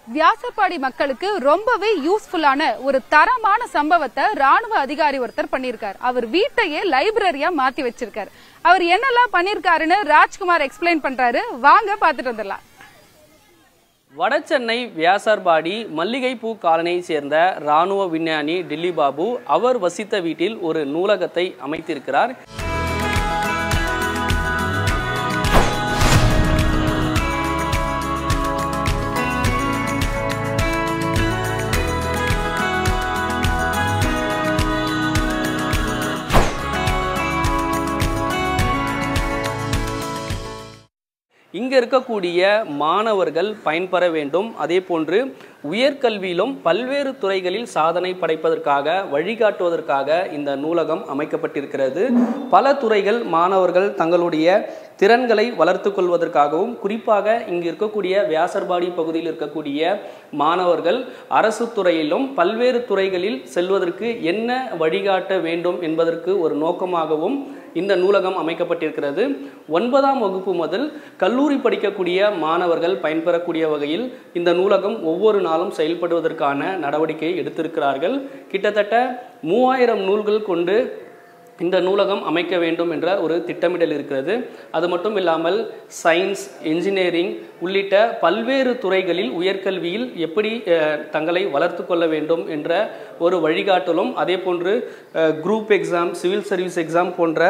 வியாசர்பாடி மக்களுக்கு ரொம்பவே யூஸ்ஃபுல்லான ஒரு தரமான சம்பவத்தை ராணுவ அதிகாரி ஒருத்தர் பண்ணிருக்காரு. அவர் வீட்டையே லைப்ரரியா மாத்தி வச்சிருக்காரு. அவர் என்னெல்லாம் பண்ணிருக்காருன்னு ராஜ்குமார் எக்ஸ்பிளைன் பண்றாரு. வாங்க பாத்துட்டு வந்துடலாம். வடசென்னை வியாசர்பாடி மல்லிகைப்பூ காலனியை சேர்ந்த ராணுவ விஞ்ஞானி டில்லி பாபு அவர் வசித்த வீட்டில் ஒரு நூலகத்தை அமைத்திருக்கிறார். இங்க இருக்கக்கூடிய மாணவர்கள் பயன்பெற வேண்டும். அதே போன்று உயர்கல்வியிலும் பல்வேறு துறைகளில் சாதனை படைப்பதற்காக வழிகாட்டுவதற்காக இந்த நூலகம் அமைக்கப்பட்டிருக்கிறது. பல துறைகள் மாணவர்கள் தங்களுடைய திறன்களை வளர்த்து கொள்வதற்காகவும், குறிப்பாக இங்கு இருக்கக்கூடிய வியாசர்பாடி பகுதியில் இருக்கக்கூடிய மாணவர்கள் அரசு துறையிலும் பல்வேறு துறைகளில் செல்வதற்கு என்ன வழிகாட்ட வேண்டும் என்பதற்கு ஒரு நோக்கமாகவும் இந்த நூலகம் அமைக்கப்பட்டிருக்கிறது. 9ஆம் வகுப்பு முதல் கல்லூரி படிக்கக்கூடிய மாணவர்கள் பயன்பெறக்கூடிய வகையில் இந்த நூலகம் ஒவ்வொரு நாளும் செயல்படுவதற்கான நடவடிக்கை எடுத்திருக்கிறார்கள். கிட்டத்தட்ட 3000 நூல்கள் கொண்டு இந்த நூலகம் அமைக்க வேண்டும் என்ற ஒரு திட்டமிடல் இருக்கிறது. அது மட்டும் இல்லாமல் சயின்ஸ், இன்ஜினியரிங் உள்ளிட்ட பல்வேறு துறைகளில் உயர்கல்வியில் எப்படி தங்களை வளர்த்து கொள்ள வேண்டும் என்ற ஒரு வழிகாட்டலும், அதே போன்று group exam, civil service exam போன்ற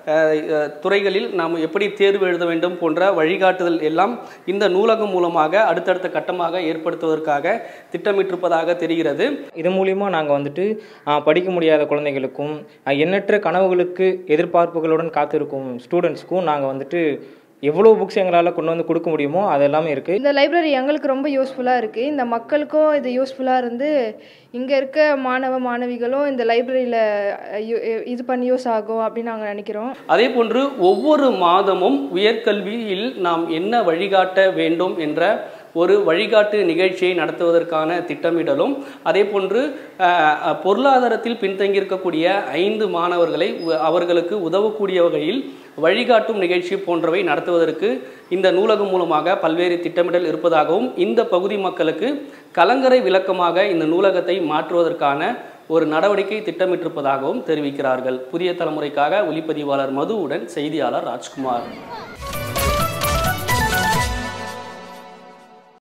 துறைகளில் நாம் எப்படி தேர்வு எழுத வேண்டும் போன்ற வழிகாட்டுதல் எல்லாம் இந்த நூலகம் மூலமாக அடுத்தடுத்த கட்டமாக ஏற்படுத்துவதற்காக திட்டமிட்டிருப்பதாக தெரிகிறது. இது மூலிமா நாங்கள் படிக்க முடியாத குழந்தைகளுக்கும் எண்ணற்ற கனவுகளுக்கு எதிர்பார்ப்புகளுடன் காத்திருக்கும் ஸ்டூடெண்ட்ஸ்க்கும் நாங்கள் எவ்வளோ புக்ஸ் எங்களால் கொண்டு வந்து கொடுக்க முடியுமோ அதெல்லாமே இருக்குது. இந்த லைப்ரரி எங்களுக்கு ரொம்ப யூஸ்ஃபுல்லாக இருக்குது. இந்த மக்களுக்கும் இது யூஸ்ஃபுல்லாக இருந்து இங்கே இருக்க மாணவிகளும் இந்த லைப்ரரியில் இது பண்ணி யூஸ் ஆகும் அப்படின்னு நாங்கள் நினைக்கிறோம். அதே போன்று ஒவ்வொரு மாதமும் உயர்கல்வியில் நாம் என்ன வழிகாட்ட வேண்டும் என்ற ஒரு வழிகாட்டு நிகழ்ச்சியை நடத்துவதற்கான திட்டமிடலும், அதே போன்று பொருளாதாரத்தில் பின்தங்கியிருக்கக்கூடிய 5 மாணவர்களை அவர்களுக்கு உதவக்கூடிய வகையில் வழிகாட்டும் நிகழ்ச்சி போன்றவை நடத்துவதற்கு இந்த நூலகம் மூலமாக பல்வேறு திட்டமிடல் இருப்பதாகவும், இந்த பகுதி மக்களுக்கு கலங்கரை விளக்கமாக இந்த நூலகத்தை மாற்றுவதற்கான ஒரு நடவடிக்கை திட்டமிட்டிருப்பதாகவும் தெரிவிக்கிறார்கள். புதிய தலைமுறைக்காக ஒளிப்பதிவாளர் மதுவுடன் செய்தியாளர் ராஜ்குமார்.